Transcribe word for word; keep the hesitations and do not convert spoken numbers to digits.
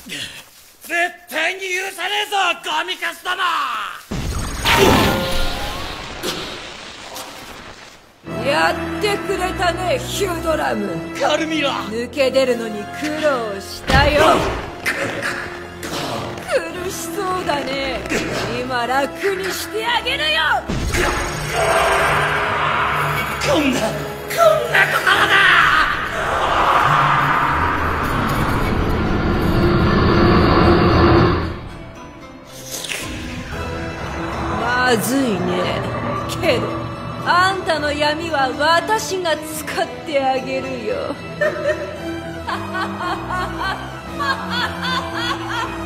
絶対に許さねえぞゴミカスども。 やってくれたねヒュードラム。 カルミラ、 抜け出るのに苦労したよ。苦しそうだね。今楽にしてあげるよ。 こんなこんなところだ。 まずいね。けどあんたの闇は私が使ってあげるよ。